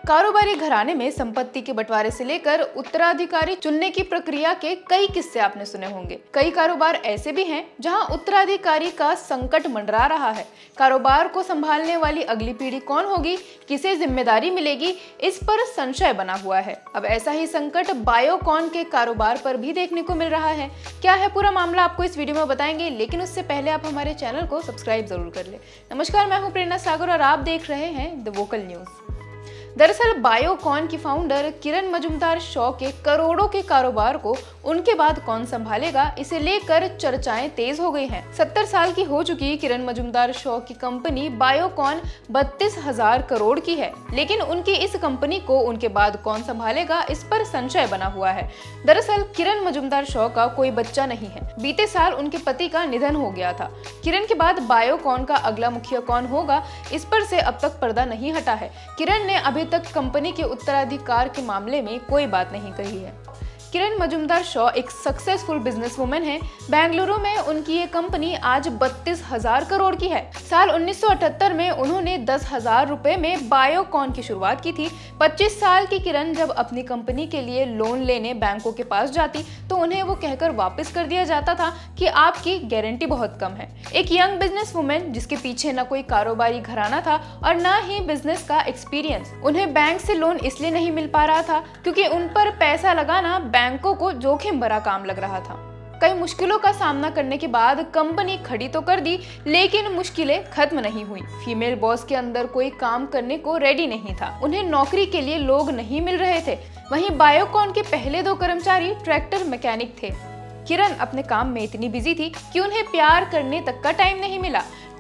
कारोबारी घराने में संपत्ति के बंटवारे से लेकर उत्तराधिकारी चुनने की प्रक्रिया के कई किस्से आपने सुने होंगे। कई कारोबार ऐसे भी हैं जहां उत्तराधिकारी का संकट मंडरा रहा है। कारोबार को संभालने वाली अगली पीढ़ी कौन होगी, किसे जिम्मेदारी मिलेगी, इस पर संशय बना हुआ है। अब ऐसा ही संकट बायोकॉन के कारोबार पर भी देखने को मिल रहा है। क्या है पूरा मामला, आपको इस वीडियो में बताएंगे, लेकिन उससे पहले आप हमारे चैनल को सब्सक्राइब जरूर कर ले। नमस्कार, मैं हूं प्रेरणा सागर और आप देख रहे हैं द वोकल न्यूज। दरअसल बायोकॉन की फाउंडर किरण मजूमदार शॉ के करोड़ों के कारोबार को उनके बाद कौन संभालेगा, इसे लेकर चर्चाएं तेज हो गई हैं। 70 साल की हो चुकी किरण मजूमदार शॉ की कंपनी बायोकॉन 32,000 करोड़ की है, लेकिन उनकी इस कंपनी को उनके बाद कौन संभालेगा, इस पर संशय बना हुआ है। दरअसल किरण मजूमदार शॉ का कोई बच्चा नहीं है। बीते साल उनके पति का निधन हो गया था। किरण के बाद बायोकॉन का अगला मुखिया कौन होगा, इस पर से अब तक पर्दा नहीं हटा है। किरण ने अभी तक कंपनी के उत्तराधिकार के मामले में कोई बात नहीं कही है। किरण मजूमदार शॉ एक सक्सेसफुल बिजनेस वुमेन है। बेंगलुरु में उनकी ये कंपनी आज 32,000 करोड़ की है। साल 1978 में उन्होंने 10,000 रुपए में बायोकॉन की शुरुआत की थी। 25 साल की किरण जब अपनी कंपनी के लिए लोन लेने बैंकों के पास जाती तो उन्हें वो कहकर वापस कर दिया जाता था कि आपकी गारंटी बहुत कम है। एक यंग बिजनेस वुमेन जिसके पीछे न कोई कारोबारी घराना था और न ही बिजनेस का एक्सपीरियंस, उन्हें बैंक से लोन इसलिए नहीं मिल पा रहा था क्योंकि उन पर पैसा लगाना बैंकों को जोखिम भरा काम लग रहा था। कई मुश्किलों का सामना करने के बाद कंपनी खड़ी तो कर दी, लेकिन मुश्किलें खत्म नहीं हुई। फीमेल बॉस के अंदर कोई काम करने को रेडी नहीं था। उन्हें नौकरी के लिए लोग नहीं मिल रहे थे। वहीं बायोकॉन के पहले 2 कर्मचारी ट्रैक्टर मैकेनिक थे। किरण अपने काम में इतनी बिजी थी कि उन्हें प्यार करने तक का टाइम नहीं मिला।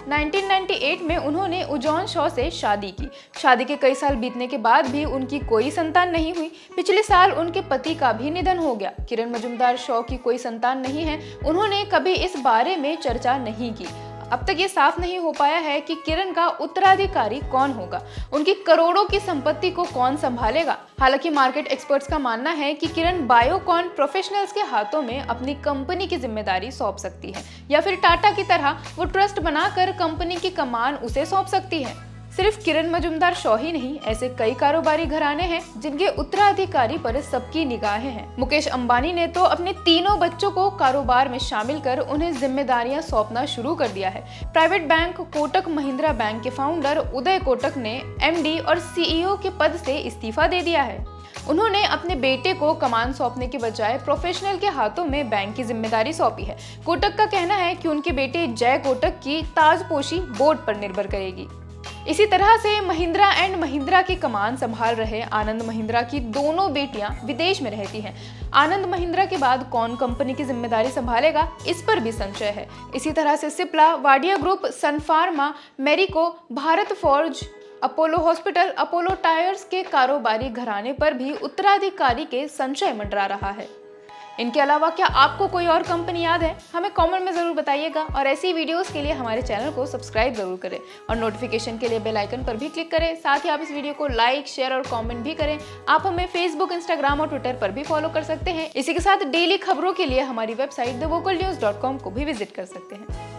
1998 में उन्होंने उजॉन शॉ से शादी की। शादी के कई साल बीतने के बाद भी उनकी कोई संतान नहीं हुई। पिछले साल उनके पति का भी निधन हो गया। किरण मजूमदार शॉ की कोई संतान नहीं है। उन्होंने कभी इस बारे में चर्चा नहीं की। अब तक ये साफ नहीं हो पाया है कि किरण का उत्तराधिकारी कौन होगा, उनकी करोड़ों की संपत्ति को कौन संभालेगा। हालांकि मार्केट एक्सपर्ट्स का मानना है कि किरण बायोकॉन प्रोफेशनल्स के हाथों में अपनी कंपनी की जिम्मेदारी सौंप सकती है, या फिर टाटा की तरह वो ट्रस्ट बनाकर कंपनी की कमान उसे सौंप सकती है। सिर्फ किरण मजूमदार शॉ ही नहीं, ऐसे कई कारोबारी घराने हैं जिनके उत्तराधिकारी पर सबकी निगाहें हैं। मुकेश अंबानी ने तो अपने तीनों बच्चों को कारोबार में शामिल कर उन्हें जिम्मेदारियां सौंपना शुरू कर दिया है। Private bank Kotak Mahindra bank के फाउंडर उदय कोटक ने एमडी और सीईओ के पद से इस्तीफा दे दिया है। उन्होंने अपने बेटे को कमान सौंपने के बजाय प्रोफेशनल के हाथों में बैंक की जिम्मेदारी सौंपी है। कोटक का कहना है कि उनके बेटे जय कोटक की ताजपोशी बोर्ड पर निर्भर करेगी। इसी तरह से महिंद्रा एंड महिंद्रा की कमान संभाल रहे आनंद महिंद्रा की दोनों बेटियां विदेश में रहती हैं। आनंद महिंद्रा के बाद कौन कंपनी की जिम्मेदारी संभालेगा, इस पर भी संशय है। इसी तरह से Cipla, Wadia group, Sun Pharma, Marico, Bharat Forge, Apollo Hospital, Apollo Tyres के कारोबारी घराने पर भी उत्तराधिकारी के संशय मंडरा रहा है। इनके अलावा क्या आपको कोई और कंपनी याद है? हमें कमेंट में जरूर बताइएगा और ऐसी वीडियोस के लिए हमारे चैनल को सब्सक्राइब जरूर करें और नोटिफिकेशन के लिए बेल आइकन पर भी क्लिक करें। साथ ही आप इस वीडियो को लाइक, शेयर और कमेंट भी करें। आप हमें फेसबुक, इंस्टाग्राम और ट्विटर पर भी फॉलो कर सकते हैं। इसी के साथ डेली खबरों के लिए हमारी वेबसाइट thevokalnews.com को भी विजिट कर सकते हैं।